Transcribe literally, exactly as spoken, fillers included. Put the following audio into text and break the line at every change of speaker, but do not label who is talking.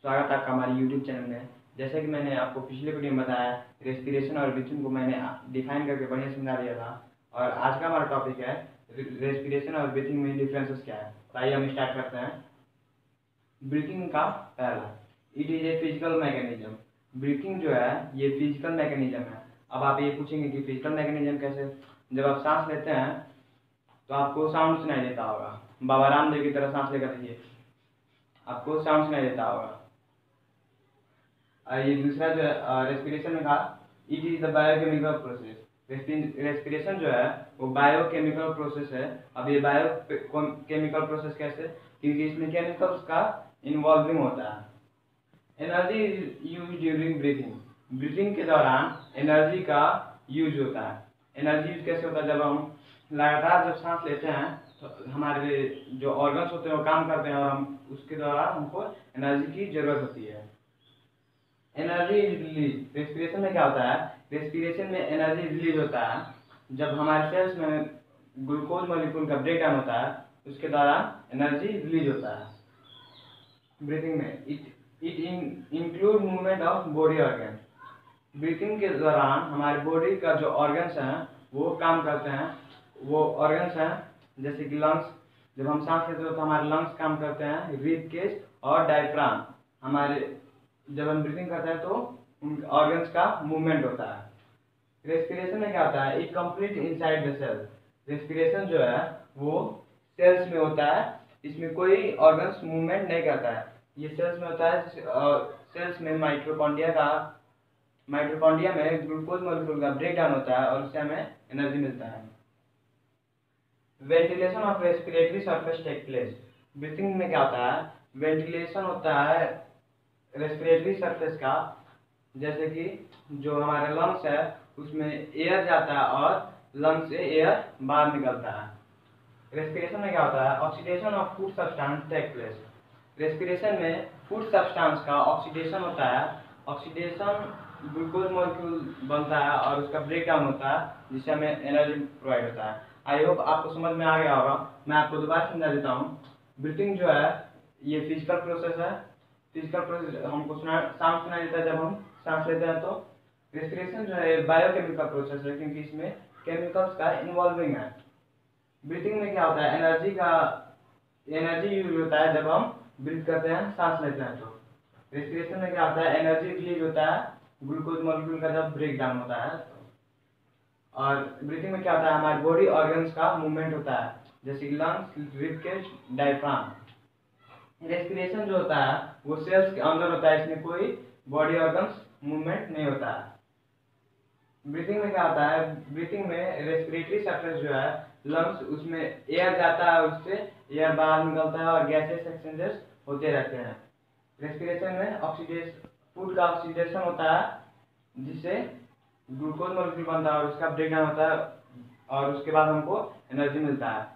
स्वागत है आपका हमारे यूट्यूब चैनल में। जैसे कि मैंने आपको पिछले वीडियो में बताया, रेस्पिरेशन और ब्रीथिंग को मैंने डिफाइन करके बढ़िया समझा दिया था। और आज का हमारा टॉपिक है रेस्पिरेशन और ब्रीथिंग में डिफरेंसेस क्या है। तो आइए हम स्टार्ट करते हैं। ब्रीथिंग का पहला, it is a physical mechanism. Breathing जो है ये फिजिकल मैकेनिज्म है। अब आप ये पूछेंगे कि फिजिकल मैकेनिज्म कैसे? जब आप सांस लेते हैं तो आपको साउंड सुनाई देता होगा। बाबा रामदेव की तरह सांस लेकर देखिए, आपको साउंड सुनाई देता होगा। ये दूसरा जो रेस्पिरेशन में कहा, it is the biochemical process. Respiration जो है वो बायोकेमिकल प्रोसेस है। अब ये बायोकेमिकल प्रोसेस कैसे? क्योंकि इसमें केमिकल्स का इन्वॉल्विंग होता है। Energy is use during breathing. Breathing के दौरान एनर्जी का यूज होता है। एनर्जी यूज कैसे होता है? जब हम लगातार जब सांस लेते हैं तो हमारे जो ऑर्गन्स होते हैं वो काम करते हैं और हम उसके दौरान हमको एनर्जी की जरूरत होती है। Energy release. रेस्पिरेशन में क्या होता है? रेस्पिरेशन में एनर्जी रिलीज होता है जब हमारे सेल्स में ग्लूकोज मॉलिक्यूल का ब्रेक डाउन होता है, उसके दौरान एनर्जी रिलीज होता है। ब्रीथिंग में it it include movement of body organ. Breathing के दौरान हमारे बॉडी का जो ऑर्गन्स हैं वो काम करते हैं। वो ऑर्गन्स हैं जैसे कि लंग्स। जब हम सांस लेते हैं तो हमारे लंग्स काम करते हैं, रिब केज और डायफ्राम। हमारे जब हम ब्रीथिंग करते हैं तो उन ऑर्गन्स का मूवमेंट होता है। रेस्पिरेशन में क्या होता है? It complete inside the cell. Respiration जो है वो सेल्स में होता है, इसमें कोई ऑर्गन्स मूवमेंट नहीं करता है। ये सेल्स में होता है। सेल्स में माइटोकॉन्ड्रिया का माइटोकॉन्ड्रिया में ग्लूकोज मॉलिक्यूल का ब्रेक डाउन होता है और उससे हमें एनर्जी मिलता है। Ventilation of respiratory surface take place. Breathing में क्या होता है? वेंटिलेशन होता है रेस्पिरेटरी सरफेस का। जैसे कि जो हमारे लंग्स है उसमें एयर जाता है और लंग्स से एयर बाहर निकलता है। रेस्पिरेशन में क्या होता है? Oxidation of food substance take place. Respiration में फूड सब्सटेंस का ऑक्सीडेशन होता है। ऑक्सीडेशन ग्लूकोज मॉलिक्यूल बनता है और उसका ब्रेक डाउन होता है जिससे हमें एनर्जी प्रोवाइड होता है। आई होप आपको समझ में आ गया होगा। मैं आपको दोबारा समझा देता हूँ। ब्रीथिंग जो है ये फिजिकल प्रोसेस है। फिजिकल प्रोसेस हमको सुना साउंड सुनाई देता है जब हम सांस लेते हैं। तो रेस्पिरेशन जो है बायोकेमिकल प्रोसेस है क्योंकि इसमें केमिकल्स का इन्वॉल्विंग है। ब्रीथिंग में क्या होता है? एनर्जी का एनर्जी यूज होता है जब हम ब्रीथ करते हैं, सांस लेते हैं। तो रेस्पिरेशन में क्या होता है? एनर्जी रिलीज होता है ग्लूकोज मॉलिक्यूल का जब ब्रेक डाउन होता है। और ब्रीथिंग में क्या होता है? हमारे बॉडी ऑर्गन्स का मूवमेंट होता है जैसे lungs, rib cage, diaphragm. Respiration जो होता है वो सेल्स के अंदर होता है, इसमें कोई बॉडी ऑर्गन्स मूवमेंट नहीं होता है। ब्रीथिंग में क्या होता है? ब्रीथिंग में रेस्पिरेटरी सरफेस जो है लंग्स, उसमें एयर जाता है, उससे एयर बाहर निकलता है और गैसेस एक्सचेंजेस होते रहते हैं। रेस्पिरेशन में ऑक्सीडेशन फूड का ऑक्सीडेशन होता है जिससे ग्लूकोज मॉलिक्यूल बनता है और उसका ब्रेकडाउन होता है और उसके बाद हमको एनर्जी मिलता है।